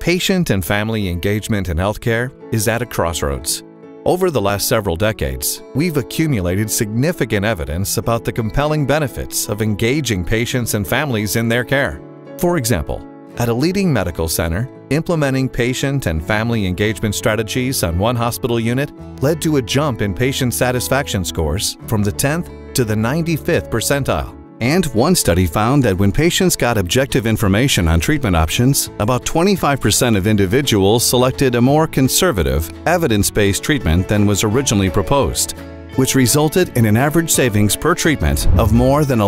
Patient and family engagement in healthcare is at a crossroads. Over the last several decades, we've accumulated significant evidence about the compelling benefits of engaging patients and families in their care. For example, at a leading medical center, implementing patient and family engagement strategies on one hospital unit led to a jump in patient satisfaction scores from the 10th to the 95th percentile. And one study found that when patients got objective information on treatment options, about 25% of individuals selected a more conservative, evidence-based treatment than was originally proposed, which resulted in an average savings per treatment of more than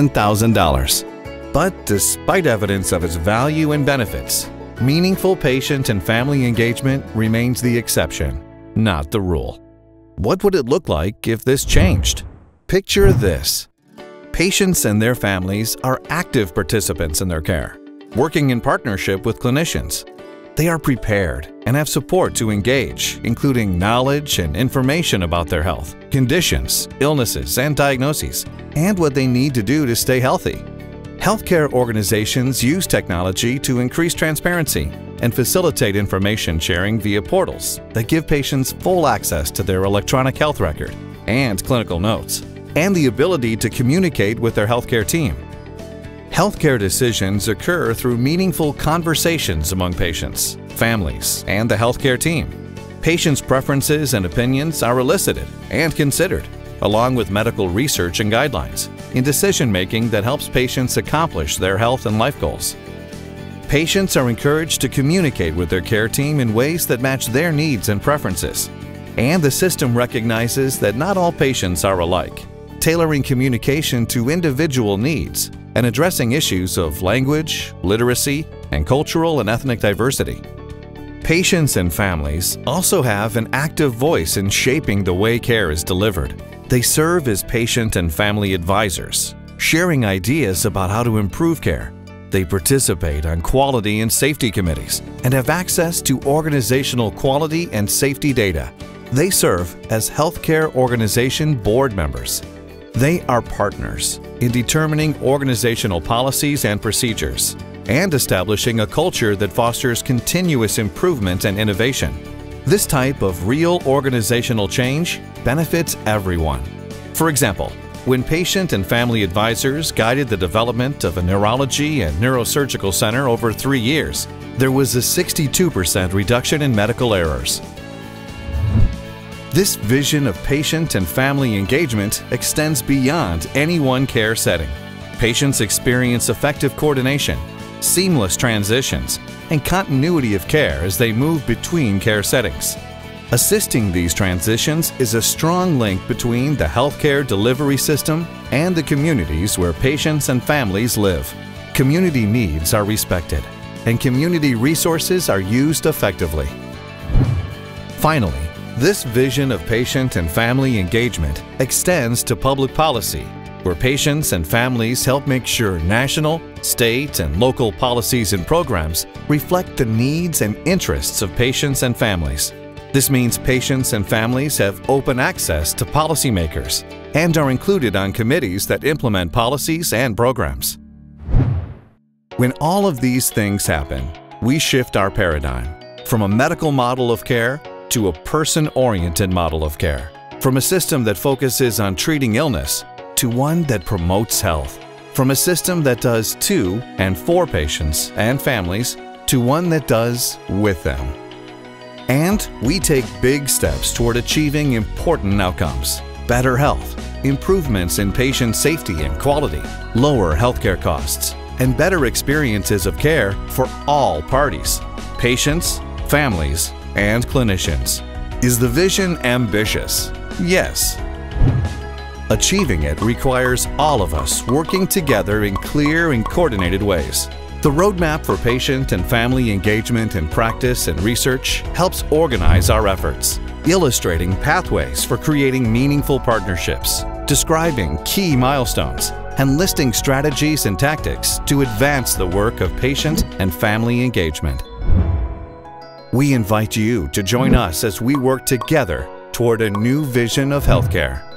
$11,000. But despite evidence of its value and benefits, meaningful patient and family engagement remains the exception, not the rule. What would it look like if this changed? Picture this. Patients and their families are active participants in their care, working in partnership with clinicians. They are prepared and have support to engage, including knowledge and information about their health, conditions, illnesses, and diagnoses, and what they need to do to stay healthy. Healthcare organizations use technology to increase transparency and facilitate information sharing via portals that give patients full access to their electronic health record and clinical notes, and the ability to communicate with their healthcare team. Healthcare decisions occur through meaningful conversations among patients, families, and the healthcare team. Patients' preferences and opinions are elicited and considered, along with medical research and guidelines, in decision-making that helps patients accomplish their health and life goals. Patients are encouraged to communicate with their care team in ways that match their needs and preferences. And the system recognizes that not all patients are alike, tailoring communication to individual needs and addressing issues of language, literacy, and cultural and ethnic diversity. Patients and families also have an active voice in shaping the way care is delivered. They serve as patient and family advisors, sharing ideas about how to improve care. They participate on quality and safety committees and have access to organizational quality and safety data. They serve as healthcare organization board members. They are partners in determining organizational policies and procedures and establishing a culture that fosters continuous improvement and innovation. This type of real organizational change benefits everyone. For example, when patient and family advisors guided the development of a neurology and neurosurgical center over 3 years, there was a 62% reduction in medical errors. This vision of patient and family engagement extends beyond any one care setting. Patients experience effective coordination, seamless transitions, and continuity of care as they move between care settings. Assisting these transitions is a strong link between the healthcare delivery system and the communities where patients and families live. Community needs are respected, and community resources are used effectively. Finally, this vision of patient and family engagement extends to public policy, where patients and families help make sure national, state, and local policies and programs reflect the needs and interests of patients and families. This means patients and families have open access to policymakers and are included on committees that implement policies and programs. When all of these things happen, we shift our paradigm from a medical model of care to a person-oriented model of care, from a system that focuses on treating illness to one that promotes health, from a system that does to and for patients and families to one that does with them. And we take big steps toward achieving important outcomes: better health, improvements in patient safety and quality, lower healthcare costs, and better experiences of care for all parties: patients, families, and clinicians. Is the vision ambitious? Yes. Achieving it requires all of us working together in clear and coordinated ways. The Roadmap for Patient and Family Engagement in Practice and Research helps organize our efforts, illustrating pathways for creating meaningful partnerships, describing key milestones, and listing strategies and tactics to advance the work of patient and family engagement. We invite you to join us as we work together toward a new vision of healthcare.